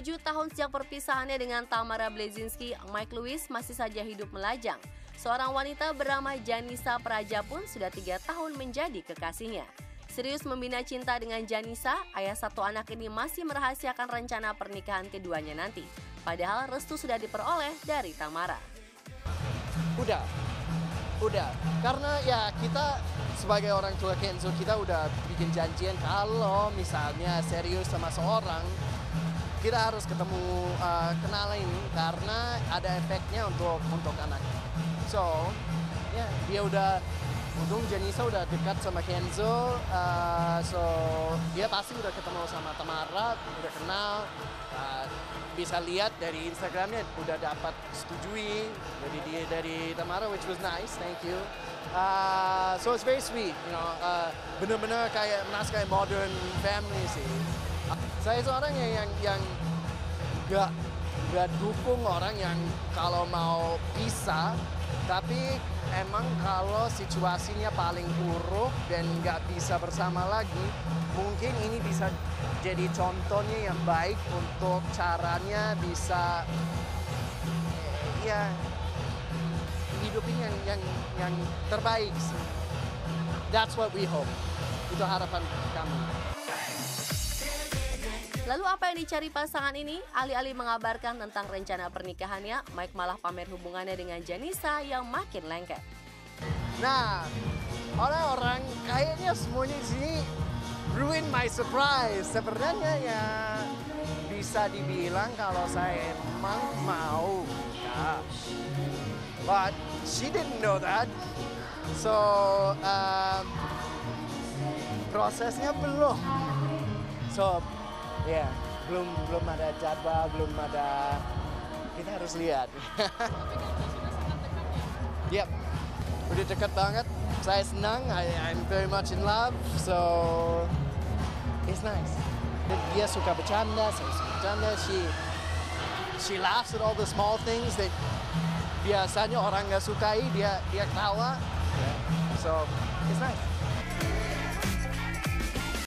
7 tahun sejak perpisahannya dengan Tamara Blazinski, Mike Lewis masih saja hidup melajang. Seorang wanita bernama Janisa Praja pun sudah 3 tahun menjadi kekasihnya. Serius membina cinta dengan Janisa, ayah satu anak ini masih merahasiakan rencana pernikahan keduanya nanti. Padahal restu sudah diperoleh dari Tamara. Udah. Karena ya kita sebagai orang tua Kenzo, kita udah bikin janjian kalau misalnya serius sama seorang, kita harus ketemu kenalin karena ada efeknya untuk anak. So, ya dia udah, untung Janisa udah dekat sama Kenzo, so dia pasti udah ketemu sama Tamara, udah kenal, bisa lihat dari Instagramnya udah dapat setujui dari Tamara, which was nice, thank you. So it's very sweet, you know, bener-bener kayak merasa kayak modern family sih. Saya seorang yang gak dukung orang yang kalau mau pisah, tapi emang kalau situasinya paling buruk dan nggak bisa bersama lagi, mungkin ini bisa jadi contohnya yang baik untuk caranya bisa ya hidupin yang terbaik. That's what we hope. Itu harapan kami. Lalu apa yang dicari pasangan ini? Alih-alih mengabarkan tentang rencana pernikahannya, Mike malah pamer hubungannya dengan Janisa yang makin lengket. Nah, orang-orang kayaknya semuanya di sini ruin my surprise. Sebenarnya ya bisa dibilang kalau saya emang mau nikah. But she didn't know that. So, prosesnya belum. So, ya, belum ada jadwal, belum ada. Kita harus lihat. Yep, udah dekat banget. Saya senang. I'm very much in love. So it's nice. Dia suka bercanda, saya suka bercanda. She laughs at all the small things that biasanya orang nggak sukai. Dia ketawa. So it's nice.